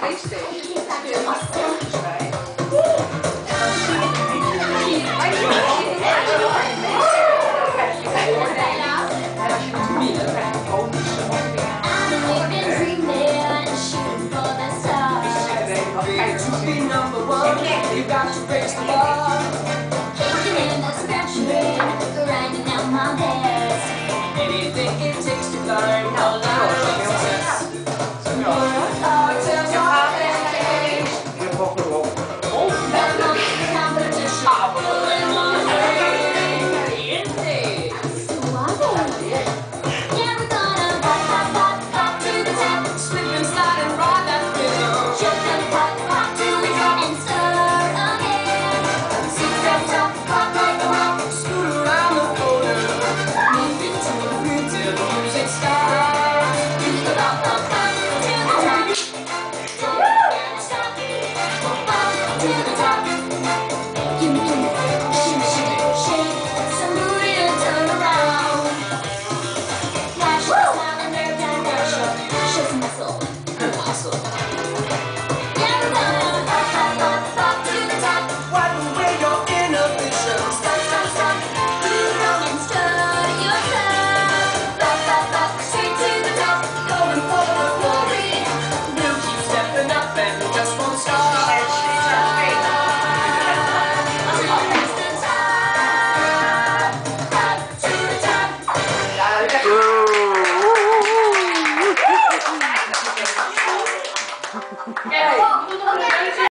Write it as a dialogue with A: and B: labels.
A: PlayStation. Dus kun je wat foto's bij. En dan zie je het niet. Maar je ziet het echt zo. Dan krijg je een oordeling. En als je het doet, dan krijg je bonus of dingen.
B: To be number one, you got to raise the bar.